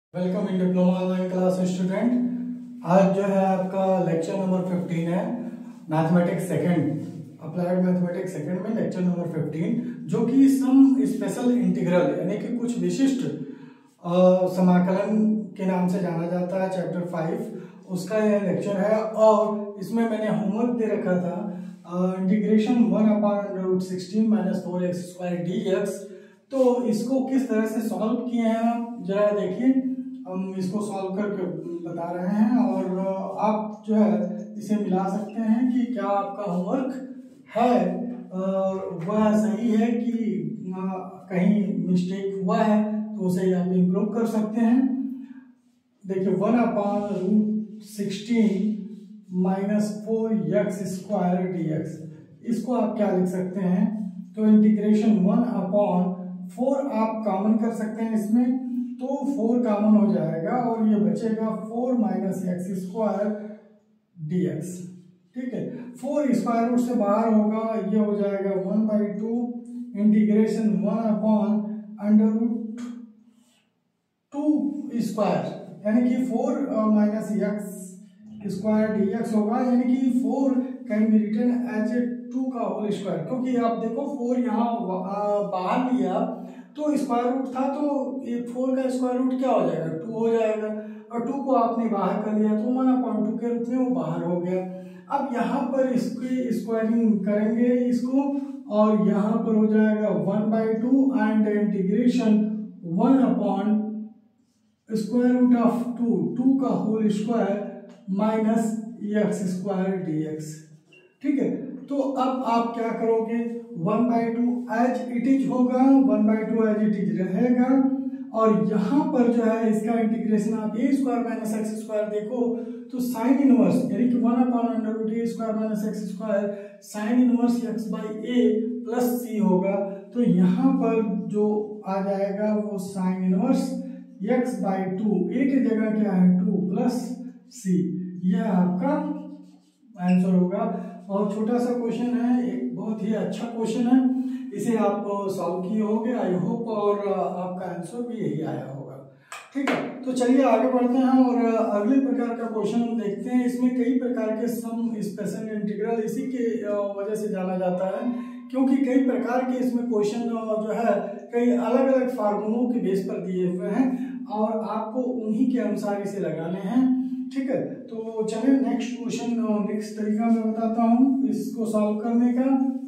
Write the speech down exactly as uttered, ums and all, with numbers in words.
Welcome in diploma online class student. आज जो है आपका लेक्चर नंबर फिफ्टीन है mathematics second, applied mathematics second में लेक्चर नंबर फिफ्टीन, जो कि सम स्पेशल इंटीग्रल यानी कि कुछ विशिष्ट समाकलन के नाम से जाना जाता है। चैप्टर फाइव उसका यह लेक्चर है और इसमें मैंने होमवर्क दे रखा था integration one upon under root sixteen minus four x square d x. तो इसको किस तरह से सॉल्व किए हैं आप जरा देखिए। हम इसको सॉल्व करके बता रहे हैं और आप जो है इसे मिला सकते हैं कि क्या आपका होमवर्क है और वह सही है कि कहीं मिस्टेक हुआ है, तो उसे आप इम्प्रूव कर सकते हैं। देखिए one upon root sixteen minus four x square d x, इसको आप क्या लिख सकते हैं? तो इंटीग्रेशन वन अपॉन फोर आप कॉमन कर सकते हैं इसमें, तो फोर कॉमन हो जाएगा और ये बचेगा four minus x square d x. ठीक है, फोर स्क्वायर रूट से बाहर होगा, ये हो जाएगा one by two integration one upon under root two square, यानी कि four minus x square d x होगा, यानी कि four can be written as a two का होल स्क्वायर। क्योंकि आप देखो फोर यहाँ बाहर लिया तो स्क्वायर रूट था, तो ये फोर का स्क्वायर रूट क्या हो जाएगा? टू हो जाएगा, और टू को आपने बाहर कर लिया तो वन अपॉइंट टू के रूप में वो बाहर हो गया। अब यहाँ पर इसकी स्क्वायरिंग करेंगे इसको, और यहाँ पर हो जाएगा one by two and integration one upon square root of two, two का whole square minus x square d x. ठीक है, तो अब आप क्या करोगे? One by two as it is होगा, one by two as it is रहेगा, और यहाँ पर जो है इसका इंटीग्रेशन आप a square minus x square देखो तो साइन इनवर्स यानी कि one upon under root a square minus x square sine inverse x by a plus c होगा। तो यहाँ पर जो आ जाएगा वो sine inverse x by two, a की जगह क्या है? टू प्लस सी, यह आपका आंसर होगा। और छोटा सा क्वेश्चन है, एक बहुत ही अच्छा क्वेश्चन है, इसे आप सॉल्व किए होंगे आई होप, और आपका आंसर भी यही आया होगा। ठीक है, तो चलिए आगे बढ़ते हैं और अगले प्रकार का क्वेश्चन हम देखते हैं। इसमें कई प्रकार के सम स्पेशल इंटीग्रल इसी के वजह से जाना जाता है, क्योंकि कई प्रकार के इसमें क्वेश्चन जो है कई अलग अलग फार्मूलों के बेस पर दिए हुए हैं और आपको उन्हीं के अनुसार इसे लगाने हैं। ठीक है, तो चलिए नेक्स्ट क्वेश्चन नेक्स्ट तरीका मैं बताता हूँ इसको सॉल्व करने का।